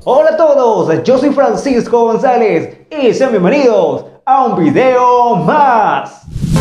Hola a todos, yo soy Francisco González y sean bienvenidos a un video más.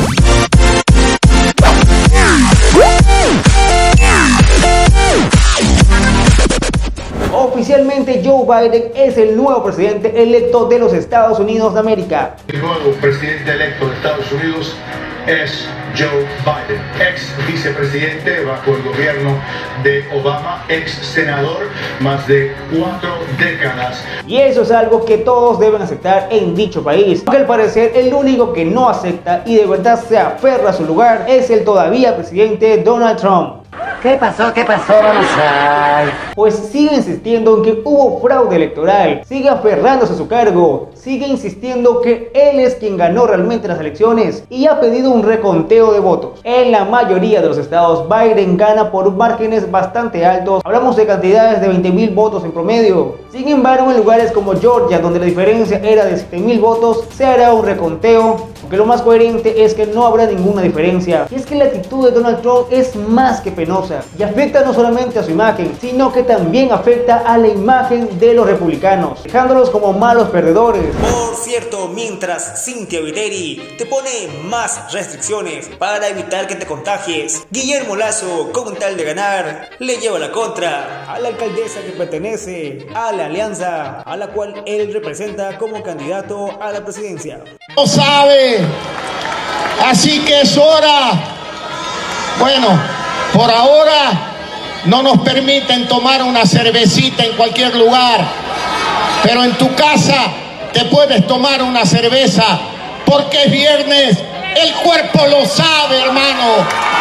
Oficialmente Joe Biden es el nuevo presidente electo de los Estados Unidos de América. El nuevo presidente electo de Estados Unidos es Joe Biden, ex vicepresidente bajo el gobierno de Obama, ex senador, más de 4 décadas. Y eso es algo que todos deben aceptar en dicho país. Aunque al parecer el único que no acepta y de verdad se aferra a su lugar es el todavía presidente Donald Trump. ¿Qué pasó? Vamos a... Pues sigue insistiendo en que hubo fraude electoral, sigue aferrándose a su cargo, sigue insistiendo que él es quien ganó realmente las elecciones y ha pedido un reconteo de votos. En la mayoría de los estados Biden gana por márgenes bastante altos, hablamos de cantidades de 20.000 votos en promedio. Sin embargo, en lugares como Georgia, donde la diferencia era de 7.000 votos, se hará un reconteo, aunque lo más coherente es que no habrá ninguna diferencia. Y es que la actitud de Donald Trump es más que penosa y afecta no solamente a su imagen, sino que también afecta a la imagen de los republicanos, dejándolos como malos perdedores. Por cierto, mientras Cynthia Viteri te pone más restricciones para evitar que te contagies, Guillermo Lasso, con tal de ganar, le lleva la contra a la alcaldesa que pertenece a la alianza a la cual él representa como candidato a la presidencia. Lo sabe, así que es hora. Bueno, por ahora no nos permiten tomar una cervecita en cualquier lugar, pero en tu casa te puedes tomar una cerveza porque es viernes. El cuerpo lo sabe, hermano.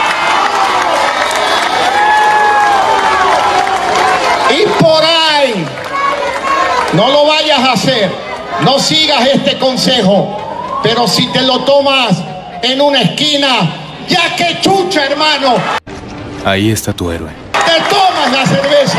Y por ahí no lo vayas a hacer, no sigas este consejo, pero si te lo tomas en una esquina, ya que chucha, hermano. Ahí está tu héroe. ¡Te tomas la cerveza!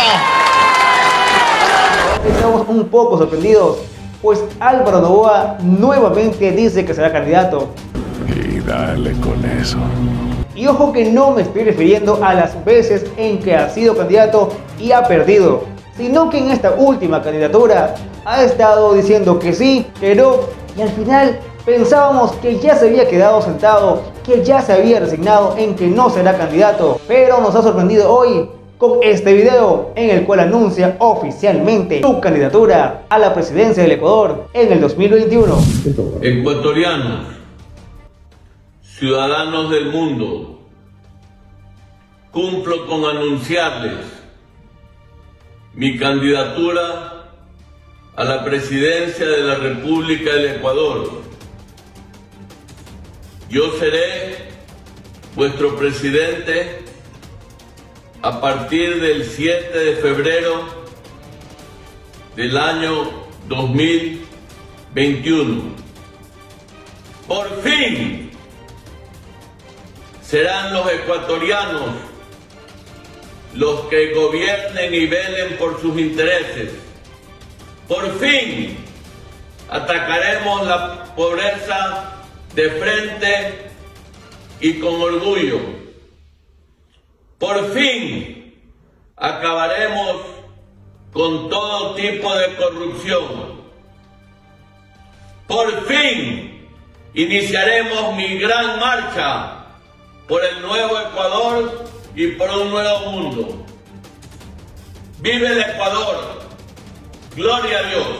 Estamos un poco sorprendidos, pues Álvaro Noboa nuevamente dice que será candidato. Y dale con eso. Y ojo que no me estoy refiriendo a las veces en que ha sido candidato y ha perdido, sino que en esta última candidatura ha estado diciendo que sí, que no, y al final pensábamos que ya se había quedado sentado, que ya se había resignado en que no será candidato, pero nos ha sorprendido hoy con este video en el cual anuncia oficialmente su candidatura a la presidencia del Ecuador en el 2021. Ecuatorianos, ciudadanos del mundo, cumplo con anunciarles mi candidatura a la presidencia de la República del Ecuador. Yo seré vuestro presidente a partir del 7 de febrero del año 2021. Por fin serán los ecuatorianos los que gobiernen y velen por sus intereses. Por fin atacaremos la pobreza de frente y con orgullo. Por fin acabaremos con todo tipo de corrupción. Por fin iniciaremos mi gran marcha por el nuevo Ecuador y por un nuevo mundo. ¡Vive el Ecuador! ¡Gloria a Dios!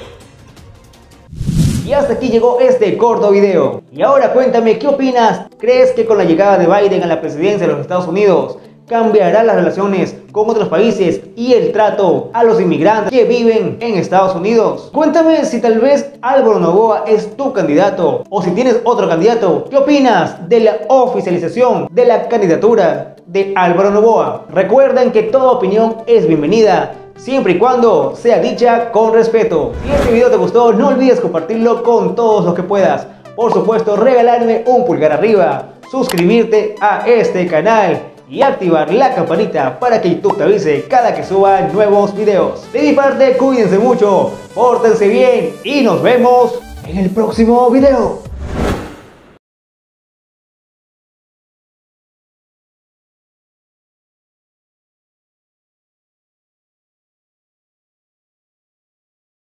Y hasta aquí llegó este corto video. Y ahora cuéntame, ¿qué opinas? ¿Crees que con la llegada de Biden a la presidencia de los Estados Unidos cambiará las relaciones con otros países y el trato a los inmigrantes que viven en Estados Unidos? Cuéntame si tal vez Álvaro Noboa es tu candidato o si tienes otro candidato. ¿Qué opinas de la oficialización de la candidatura de Álvaro Noboa? Recuerden que toda opinión es bienvenida, siempre y cuando sea dicha con respeto. Si este video te gustó, no olvides compartirlo con todos los que puedas. Por supuesto, regalarme un pulgar arriba, suscribirte a este canal y activar la campanita para que YouTube te avise cada que suba nuevos videos. De mi parte, cuídense mucho, pórtense bien y nos vemos en el próximo video.